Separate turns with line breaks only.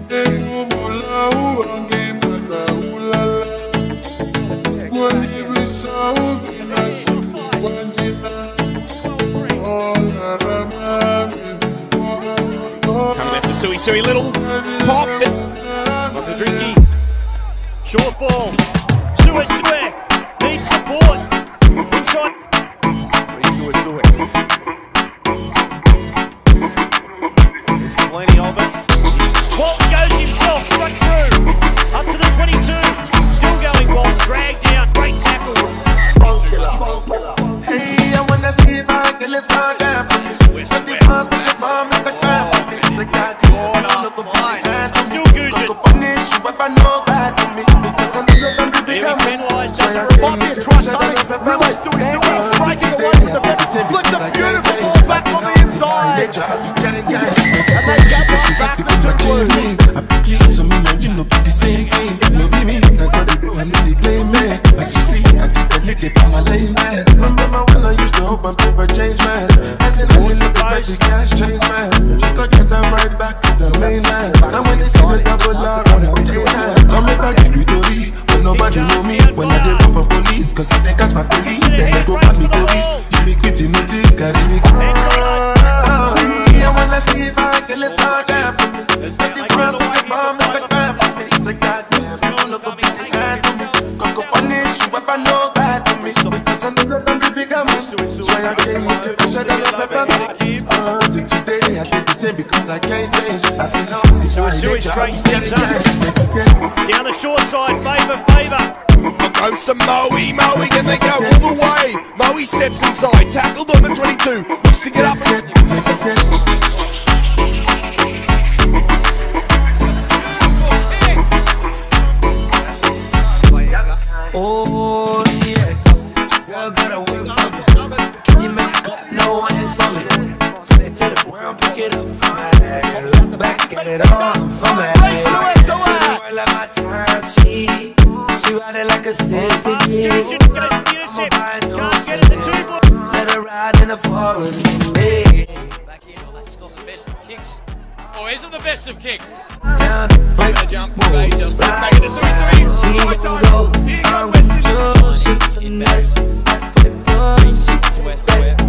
Suesue, little pop. Short ball. Suesue needs support. Inside. Reece Suesue. There's plenty of it. Walt goes himself straight through. Up to the 22. Still going Walt. Dragged down. Great tackle.
Hey, I wanna see if I can let's find out. Let the buzz with the bomb at the ground. It's a goddamn.
Still good.
I know bad to me because I'm not the big man.
Bobby a try, Reece Suesue striking away with the best. Flips a beautiful ball back on the inside. And they get it back to the blue.
I pick you so me know you know be the same thing. No be me, I gotta go and they play me. As you see, I did the lick it on my lane, man. Remember when I used to hope and paper change, man. As in I used to bet the cash change, man. Just to get them right back to the mainland. And when they see the double R on the daytime, come make I give you story. When nobody know me, when I did run for police. Cause if they catch my police, then they go back me police. Give me quitty notice, carry me. I wanna see if I can let's start that. Let the cross with the bomb at the ground. It's a goddamn, you look a bit hand to me. Cause go punish you if I know bad to me. Because I know that I'm the bigger man. So I came with the pressure that I pepper me. Till today I did the same because I can't change. I've been out to
Suesue straightens things up. Down the short side, favour.
Goes to Moe, and they go all the way. Moe steps inside, tackled on the 22, looks to get up.
Oh yeah, girl gotta work for me. Can you make a cut? No one is for me. Stay to the ground, pick it up for my ass. Back at it on for my ass. Like my time, she ride it like a 60 G. I'ma buy a new let her ride in the forest with me.
Back in, well, that's not the best of kicks. Or isn't the best of kicks?
Down the break, back into Suesue. She gon' go, I'm with you, she finesse. She